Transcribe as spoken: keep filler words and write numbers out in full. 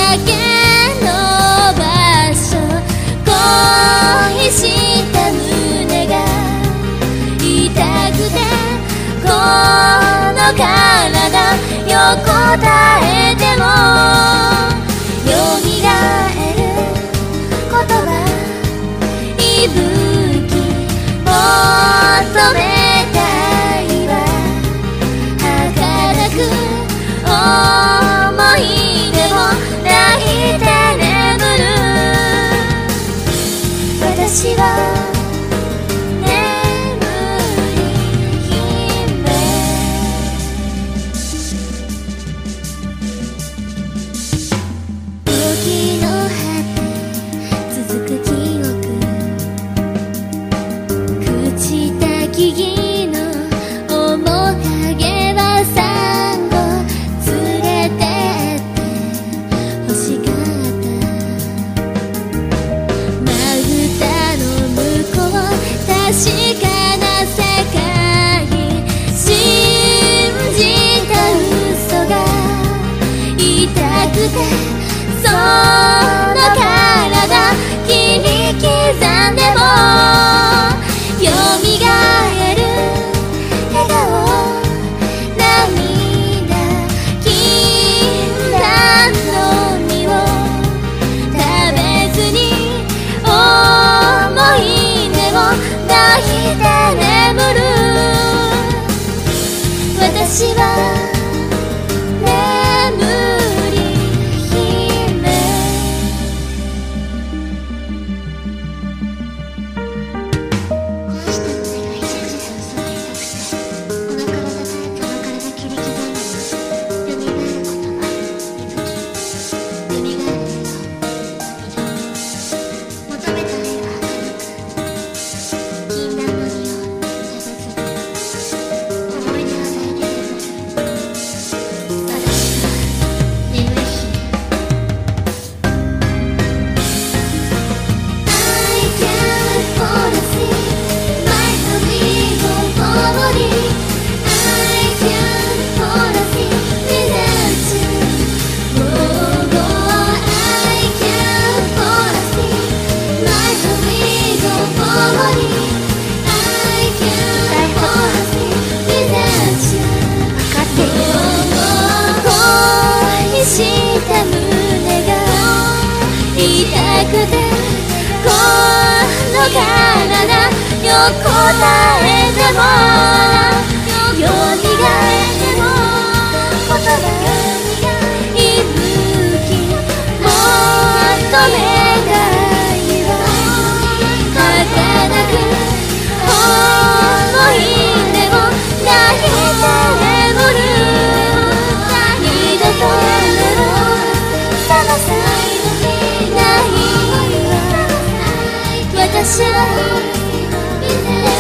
けの場所、恋した胸が痛くて、この体横たえてもよみがえる言葉、息吹求めたいわ、儚く思い出も泣いて眠る。私は眠り姫。時の果て続く記憶、朽ちた木々の面影はサンゴ連れてって欲しかった。真歌の向こう確かな世界、信じた嘘が痛くて、その体切り刻んでもよみがえる笑顔、涙禁断の実を食べずに思い出を抱いて眠る。私は眠り姫。この人の願い信じた嘘を言いたくて、この体とこの体切り刻んでもよみがえる言葉、息吹よみがえる笑顔、涙求めた愛は儚く、禁断の実を食べずに思い出を抱いて眠る。私は眠り姫。I can't fall asleep, my amigo Nemuri. I can't fall asleep without you. Oh, oh, I can't fall asleep, my amigo Nemuri. I can't fall asleep without you. 分かってるよ。恋した胸が痛くて、この体横たえてもよみがえる言葉、息吹求めたいわ、儚く思い出を抱いて眠る。二度と目を覚まさないわ、私は